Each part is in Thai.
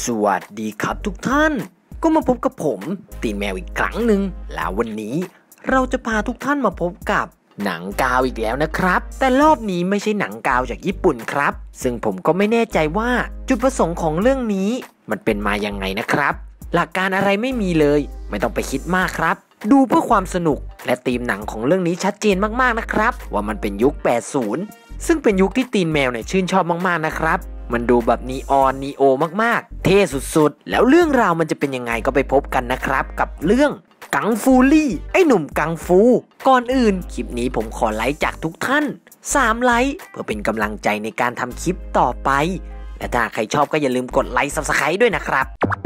วัสดีครับทุกท่านก็มาพบกับผมตีนแมวอีกครั้งหนึ่งแล้ววันนี้เราจะพาทุกท่านมาพบกับหนังกาวอีกแล้วนะครับแต่รอบนี้ไม่ใช่หนังกาวจากญี่ปุ่นครับซึ่งผมก็ไม่แน่ใจว่าจุดประสงค์ของเรื่องนี้มันเป็นมายังไงนะครับหลักการอะไรไม่มีเลยไม่ต้องไปคิดมากครับดูเพื่อความสนุกและธีมหนังของเรื่องนี้ชัดเจนมากๆนะครับว่ามันเป็นยุค 80 ซึ่งเป็นยุคที่ตีนแมวเนี่ยชื่นชอบมากๆนะครับมันดูแบบนีออนนีโอมากๆเท่สุดๆแล้วเรื่องราวมันจะเป็นยังไงก็ไปพบกันนะครับกับเรื่องกังฟูลี่ไอ้หนุ่มกังฟูก่อนอื่นคลิปนี้ผมขอไลค์จากทุกท่าน3 ไลค์เพื่อเป็นกำลังใจในการทำคลิปต่อไปและถ้าใครชอบก็อย่าลืมกดไลค์ Subscribe ด้วยนะครับ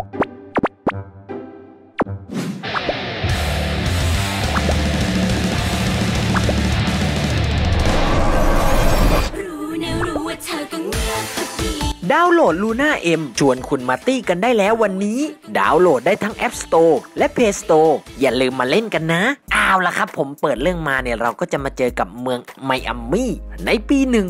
ดาวน์โหลด Luna M ชวนคุณมาตี้กันได้แล้ววันนี้ดาวน์โหลดได้ทั้ง App Store และ Play Store อย่าลืมมาเล่นกันนะเอาล่ะครับผมเปิดเรื่องมาเนี่ยเราก็จะมาเจอกับเมืองไมอามี่ในปี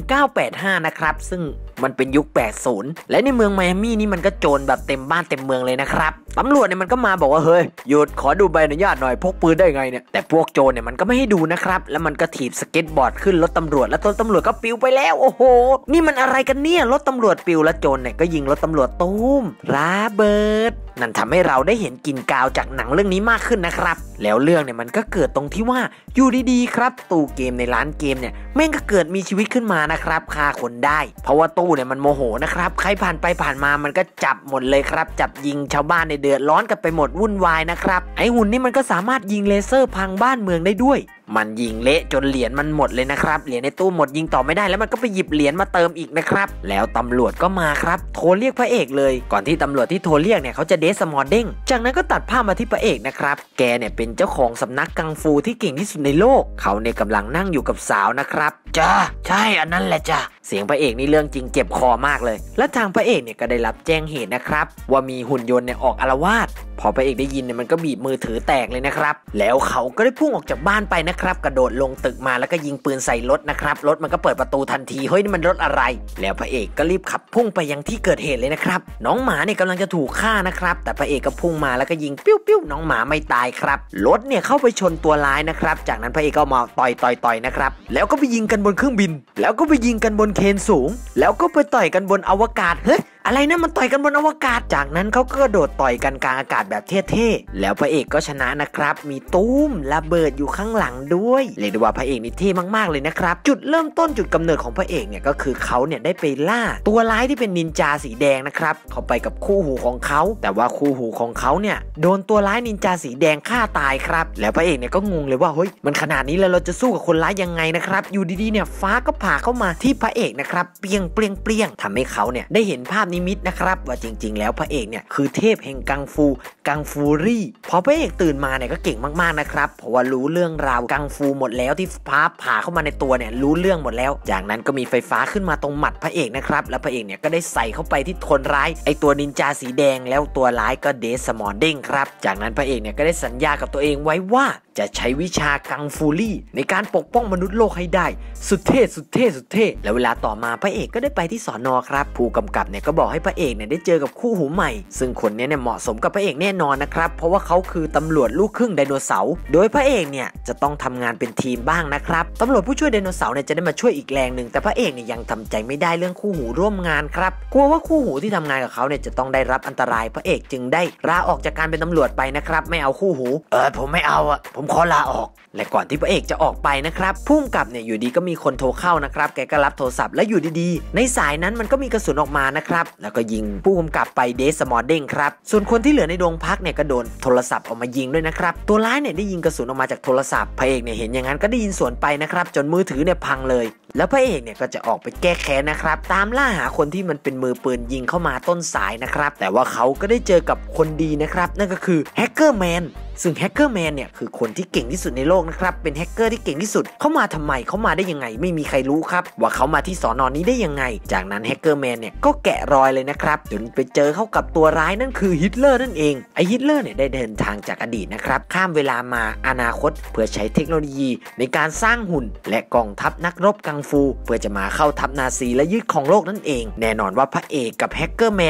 1985 นะครับซึ่งมันเป็นยุค 80 และในเมืองไมอามี่นี่มันก็โจรแบบเต็มบ้านเต็มเมืองเลยนะครับตำรวจเนี่ยมันก็มาบอกว่าเฮ้ยหยุดขอดูใบอนุญาตหน่อยพกปืนได้ไงเนี่ยแต่พวกโจรเนี่ยมันก็ไม่ให้ดูนะครับแล้วมันก็ถีบสเก็ตบอร์ดขึ้นรถตำรวจแล้วรถตำรวจก็ปิวไปแล้วโอ้โหนี่มันอะไรกันเนี่ยรถตำรวจปิวแล้วโจรเนี่ยก็ยิงรถตำรวจตุ้มระเบิดนั่นทำให้เราได้เห็นกลิ่นกาวจากหนังเรื่องนี้มากขึ้นนะครับแล้วเรื่องเนี่ยมันก็เกิดตรงที่ว่าอยู่ดีๆครับตู้เกมในร้านเกมเนี่ยแม่งก็เกิดมีชีวิตขึ้นมานะครับฆ่าคนได้เพราะว่าตู้เนี่ยมันโมโหนะครับใครผ่านไปผ่านมามันก็จับหมดเลยครับจับยิงชาวบ้านในเดือดร้อนกันไปหมดวุ่นวายนะครับไอหุ่นนี่มันก็สามารถยิงเลเซอร์พังบ้านเมืองได้ด้วยมันยิงเละจนเหรียญมันหมดเลยนะครับเหรียญในตู้หมดยิงต่อไม่ได้แล้วมันก็ไปหยิบเหรียญมาเติมอีกนะครับแล้วตำรวจก็มาครับโทรเรียกพระเอกเลยก่อนที่ตำรวจที่โทรเรียกเนี่ยเขาจะเดสมอร์เด้งจากนั้นก็ตัดภาพมาที่พระเอกนะครับแกเนี่ยเป็นเจ้าของสำนักกังฟูที่เก่งที่สุดในโลกเขาเนี่ยกำลังนั่งอยู่กับสาวนะครับจ้าใช่อันนั้นแหละจ้าเสียงพระเอกนี่เรื่องจริงเจ็บคอมากเลยและทางพระเอกเนี่ยก็ได้รับแจ้งเหตุนะครับว่ามีหุ่นยนต์เนี่ยออกอาละวาดพอพระเอกได้ยินเนี่ยมันก็บีบมือถือแตกเลยนะครับแล้วเขาก็ได้พุ่งออกจากบ้านไปนะครับกระโดดลงตึกมาแล้วก็ยิงปืนใส่รถนะครับรถมันก็เปิดประตูทันทีเฮ้ยนี่มันรถอะไรแล้วพระเอกก็รีบขับพุ่งไปยังที่เกิดเหตุเลยนะครับน้องหมาเนี่ยกำลังจะถูกฆ่านะครับแต่พระเอกก็พุ่งมาแล้วก็ยิงปิ้วน้องหมาไม่ตายครับรถเนี่ยเข้าไปชนตัวร้ายนะครับจากนั้นพระเอกก็มาต่อยนะครับแล้วก็ไปยิงกันบนเครื่องบินแล้วก็ไปยิงกันบนเคนสูงแล้วก็ไปต่อยกันบนอวกาศเฮ้ยอะไรนะมันต่อยกันบนอวกาศจากนั้นเขาก็โดดต่อยกันกลางอากาศแบบเท่ๆแล้วพระเอกก็ชนะนะครับมีตุ้มระเบิดอยู่ข้างหลังด้วยเรียกได้ว่าพระเอกนี่เท่มากๆเลยนะครับจุดเริ่มต้นจุดกำเนิดของพระเอกเนี่ยก็คือเขาเนี่ยได้ไปล่าตัวร้ายที่เป็นนินจาสีแดงนะครับเขาไปกับคู่หูของเขาแต่ว่าคู่หูของเขาเนี่ยโดนตัวร้ายนินจาสีแดงฆ่าตายครับแล้วพระเอกเนี่ยก็งงเลยว่าเฮ้ยมันขนาดนี้แล้วเราจะสู้กับคนร้ายยังไงนะครับอยู่ดีๆเนี่ยฟ้าก็ผ่าเข้ามาที่พระเอกนะครับเปรี้ยงทำให้เขาเนี่ยได้เห็นภาพนิมิตนะครับว่าจริงๆแล้วพระเอกเนี่ยคือเทพแห่งกังฟูรี่พอพระเอกตื่นมาเนี่ยก็เก่งมากๆนะครับเพราะว่ารู้เรื่องราวกังฟูหมดแล้วที่ฟ้าผ่าเข้ามาในตัวเนี่ยรู้เรื่องหมดแล้วจากนั้นก็มีไฟฟ้าขึ้นมาตรงหมัดพระเอกนะครับแล้วพระเอกเนี่ยก็ได้ใส่เข้าไปที่คนร้ายไอตัวนินจาสีแดงแล้วตัวร้ายก็เดสมอร์เด้งครับจากนั้นพระเอกเนี่ยก็ได้สัญญากับตัวเองไว้ว่าจะใช้วิชากังฟูรี่ในการปกป้องมนุษย์โลกให้ได้สุดเท่แล้วเวลาต่อมาพระเอกก็ได้ไปที่สน.ครับผู้กำกับเนี่ยก็บอกให้พระเอกเนี่ยได้เจอกับคู่หูใหม่ซึ่งคนนี้เนี่ยเหมาะสมกับพระเอกแน่นอนนะครับเพราะว่าเขาคือตำรวจลูกครึ่งไดโนเสาร์โดยพระเอกเนี่ยจะต้องทำงานเป็นทีมบ้างนะครับตำรวจผู้ช่วยไดโนเสาร์เนี่ยจะได้มาช่วยอีกแรงหนึ่งแต่พระเอกเนี่ยยังทำใจไม่ได้เรื่องคู่หูร่วมงานครับกลัวว่าคู่หูที่ทำงานกับเขาเนี่ยจะต้องได้รับอันตรายพระเอกจึงได้ลาออกจากการเป็นตำรวจไปนะครับไม่เอาคู่หูผมไม่เอาผมขอลาออกและก่อนที่พระเอกจะออกไปนะครับผู้กำกับเนี่ยอยู่ดีก็มีคนโทรเข้านะครับแกก็รับโทรศัพท์และอยู่ดีๆในสายนั้นมันก็มีกระสุนออกมานะครับแล้วก็ยิงผู้กำกับไปเดสมอร์เด้งครับส่วนคนที่เหลือในโรงพักเนี่ยก็โดนโทรศัพท์ออกมายิงด้วยนะครับตัวร้ายเนี่ยได้ยิงกระสุนออกมาจากโทรศัพท์พระเอกเนี่ยเห็นอย่างนั้นก็ได้ยินสวนไปนะครับจนมือถือเนี่ยพังเลยแล้วพระเอกเนี่ยก็จะออกไปแก้แค้นนะครับตามล่าหาคนที่มันเป็นมือปืนยิงเข้ามาต้นสายนะครับแต่ว่าเขาก็ได้เจอกับคนดีนะครับนั่นก็คือแฮกเกอร์แมนซึ่งแฮกเกอร์แมนเนี่ยคือคนที่เก่งที่สุดในโลกนะครับเป็นแฮกเกอร์ที่เก่งที่สุดเขามาทำไมเขามาได้ยังไงไม่มีใครรู้ครับว่าเขามาที่สน.นี้ได้ยังไงจากนั้นแฮกเกอร์แมนเนี่ยก็แกะรอยเลยนะครับจนไปเจอเข้ากับตัวร้ายนั่นคือฮิตเลอร์นั่นเองไอฮิตเลอร์เนี่ยได้เดินทางจากอดีตนะครับข้ามเวลามาอนาคตเพื่อใช้เทคโนโลยีในการสร้างหุ่นและกองทัพนักรบกังฟูเพื่อจะมาเข้าทัพนาซีและยึดครองโลกนั่นเองแน่นอนว่าพระเอกกับแฮกเกอร์แมนเนี่ย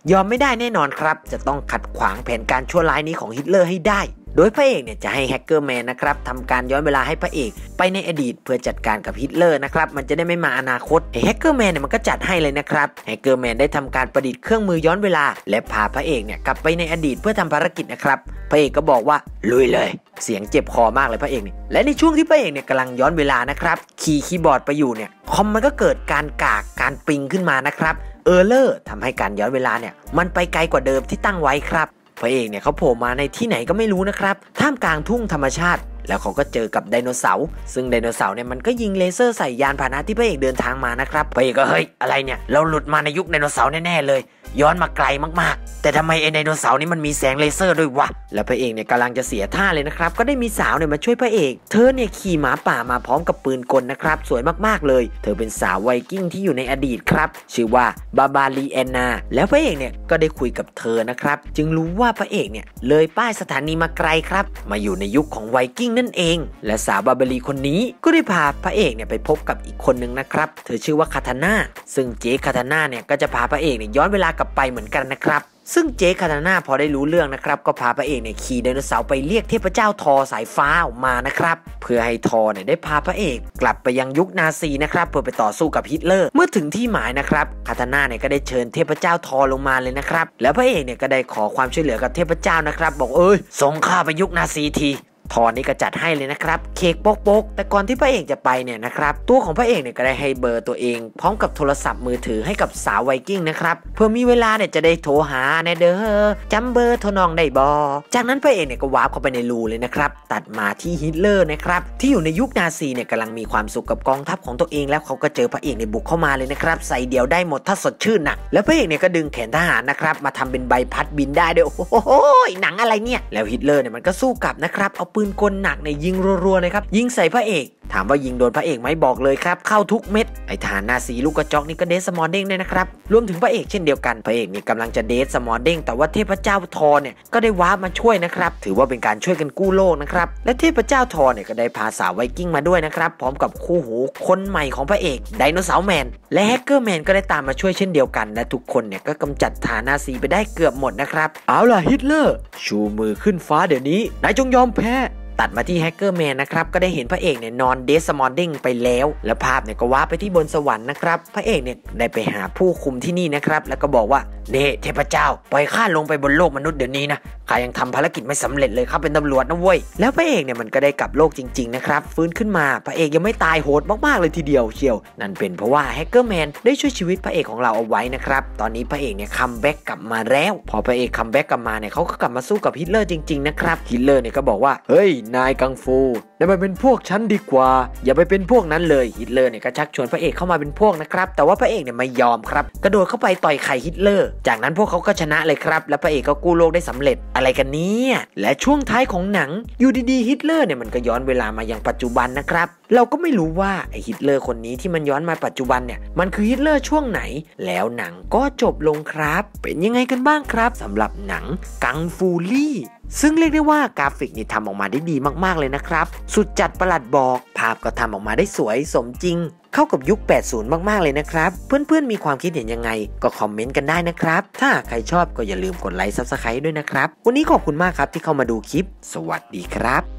ยอมไม่ได้แน่นอนครับจะต้องขัดขวางแผนการชั่วร้ายนี้ของฮิตเลอร์ให้ได้โดยพระเอกเนี่ยจะให้แฮกเกอร์แมนนะครับทำการย้อนเวลาให้พระเอกไปในอดีตเพื่อจัดการกับฮิตเลอร์นะครับมันจะได้ไม่มาอนาคตแฮกเกอร์แมนเนี่ยมันก็จัดให้เลยนะครับแฮกเกอร์แมนได้ทำการประดิษฐ์เครื่องมือย้อนเวลาและพาพระเอกเนี่ยกลับไปในอดีตเพื่อทำภารกิจนะครับพระเอกก็บอกว่าลุยเลยเสียงเจ็บคอมากเลยพระเอกนี่และในช่วงที่พระเอกเนี่ยกำลังย้อนเวลานะครับคีย์บอร์ดไปอยู่เนี่ยคอมมันก็เกิดการปิงขึ้นมานะครับเออร์เลอร์ทำให้การย้อนเวลาเนี่ยมันไปไกลกว่าเดิมที่ตั้งไว้ครับพระเอกเนี่ยเขาโผล่มาในที่ไหนก็ไม่รู้นะครับท่ามกลางทุ่งธรรมชาติแล้วเขาก็เจอกับไดโนเสาร์ซึ่งไดโนเสาร์เนี่ยมันก็ยิงเลเซอร์ใส่ยานพาหนะที่พระเอกเดินทางมานะครับพระเอกก็เฮ้ยอะไรเนี่ยเราหลุดมาในยุคไดโนเสาร์แน่ๆเลยย้อนมาไกลมากๆแต่ทำไมไอ้ไดโนเสาร์นี่มันมีแสงเลเซอร์ด้วยวะแล้วพระเอกเนี่ยกำลังจะเสียท่าเลยนะครับก็ได้มีสาวเนี่ยมาช่วยพระเอกเธอเนี่ยขี่หมาป่ามาพร้อมกับปืนกลนะครับสวยมากๆเลยเธอเป็นสาวไวกิ้งที่อยู่ในอดีตครับชื่อว่าบาบาลีแอนนาแล้วพระเอกเนี่ยก็ได้คุยกับเธอนะครับจึงรู้ว่าพระเอกเนี่ยเลยป้ายสถานีมาไกลครับมาอยู่ในยุคของไวกิ้งนั่นเองและสาวบาบาลีคนนี้ก็ได้พาพระเอกเนี่ยไปพบกับอีกคนนึงนะครับเธอชื่อว่าคาทาน่าซึ่งเจ๊คาทาน่าเนี่ยก็จะพาพระเอกเนี่ยย้อนเวลากลับไปเหมือนกันนะครับซึ่งเจ๊คาทาน่าพอได้รู้เรื่องนะครับก็พาพระเอกเนี่ยขี่ไดโนเสาร์ไปเรียกเทพเจ้าทอสายฟ้าออกมานะครับเพื่อให้ทอเนี่ยได้พาพระเอกกลับไปยังยุคนาซีนะครับเพื่อไปต่อสู้กับฮิตเลอร์เมื่อถึงที่หมายนะครับคาทาน่าเนี่ยก็ได้เชิญเทพเจ้าทอลงมาเลยนะครับแล้วพระเอกเนี่ยก็ได้ขอความช่วยเหลือกับเทพเจ้านะครับบอกส่งข้าไปยุคนาซีทีทอนี่ก็จัดให้เลยนะครับเค้กโป๊กแต่ก่อนที่พระเอกจะไปเนี่ยนะครับตัวของพระเอกเนี่ยก็ได้ให้เบอร์ตัวเองพร้อมกับโทรศัพท์มือถือให้กับสาวไวกิ้งนะครับเพื่อมีเวลาเนี่ยจะได้โทรหาแน่เด้อจำเบอร์โทรน้องได้บอจากนั้นพระเอกเนี่ยก็วาร์ปเข้าไปในรูเลยนะครับตัดมาที่ฮิตเลอร์นะครับที่อยู่ในยุคนาซีเนี่ยกำลังมีความสุขกับกองทัพของตัวเองแล้วเขาก็เจอพระเอกในบุกเข้ามาเลยนะครับใส่เดี่ยวได้หมดถ้าสดชื่นหนักแล้วพระเอกเนี่ยก็ดึงแขนทหารนะครับมาทำเป็นใบพัดบินได้ด้วยโอ้โหหนังอะไรเนี่ยแล้วฮิตเลอร์เนี่ยมันก็สู้กลับนะครับเอาปืนกลหนักในยิงรัวๆเลยครับยิงใส่พระเอกถามว่ายิงโดนพระเอกไหมบอกเลยครับเข้าทุกเม็ดไอ้ทหารนาซีลูกกระจอกนี่ก็เดสมอร์เด้งด้วยนะครับรวมถึงพระเอกเช่นเดียวกันพระเอกนี่กำลังจะเดสมอร์เด้งแต่ว่าเทพเจ้าทอเนี่ยก็ได้วาร์ปมาช่วยนะครับถือว่าเป็นการช่วยกันกู้โลกนะครับและเทพเจ้าทอเนี่ยก็ได้พาสาวไวกิ้งมาด้วยนะครับพร้อมกับคู่หูคนใหม่ของพระเอกไดโนเสาร์แมนและแฮกเกอร์แมนก็ได้ตามมาช่วยเช่นเดียวกันและทุกคนเนี่ยก็กำจัดทหารนาซีไปได้เกือบหมดนะครับเอาล่ะฮิตเลอร์ชูมือขึ้นฟ้าเดี๋ยวนี้นายจงยอมแพ้ตัดมาที่แฮกเกอร์แมนนะครับก็ได้เห็นพระเอกเนี่ยนอนเดสมอร์เด้งไปแล้วและภาพเนี่ยก็ว้าไปที่บนสวรรค์นะครับพระเอกเนี่ยได้ไปหาผู้คุมที่นี่นะครับแล้วก็บอกว่าเน่เทพเจ้าปล่อยข้าลงไปบนโลกมนุษย์เดี๋ยวนี้นะข้ายังทำภารกิจไม่สำเร็จเลยข้าเป็นตำรวจนะเว้ยแล้วพระเอกเนี่ยมันก็ได้กลับโลกจริงๆนะครับฟื้นขึ้นมาพระเอกยังไม่ตายโหดมากๆเลยทีเดียวเชียวนั่นเป็นเพราะว่าแฮกเกอร์แมนได้ช่วยชีวิตพระเอกของเราเอาไว้นะครับตอนนี้พระเอกเนี่ยคัมแบ็กกลับมาแล้วพอพระเอกคัมแบ็กกลับมาเนี่ยเขาก็กลับมาสู้กับฮิตเลอร์จริงๆนะครับฮิตเลอร์เนี่ยก็บอกว่าเฮ้ยนายกังฟูได้มาเป็นพวกฉันดีกว่าอย่าไปเป็นพวกนั้นเลยฮิตเลอร์เนี่ยก็ชักชวนพระเอกเข้ามาเป็นพวกนะครับแต่ว่าพระเอกเนี่ยไม่ยอมครับกระโดดเข้าไปต่อยไข่ฮิตเลอร์จากนั้นพวกเขาก็ชนะเลยครับและพระเอกก็กู้โลกได้สำเร็จอะไรกันเนี่ยและช่วงท้ายของหนังอยู่ดีๆฮิตเลอร์เนี่ยมันก็ย้อนเวลามายังปัจจุบันนะครับเราก็ไม่รู้ว่าไอฮิตเลอร์คนนี้ที่มันย้อนมาปัจจุบันเนี่ยมันคือฮิตเลอร์ช่วงไหนแล้วหนังก็จบลงครับเป็นยังไงกันบ้างครับสำหรับหนังกังฟูรี่ซึ่งเรียกได้ว่ากราฟิกนี่ทำออกมาได้ดีมากๆเลยนะครับสุดจัดประหลัดบอกภาพก็ทำออกมาได้สวยสมจริงเข้ากับยุค 80 มากๆเลยนะครับเพื่อนๆมีความคิดเห็นยังไงก็คอมเมนต์กันได้นะครับถ้าใครชอบก็อย่าลืมกดไลค์ Subscribe ด้วยนะครับวันนี้ขอบคุณมากครับที่เข้ามาดูคลิปสวัสดีครับ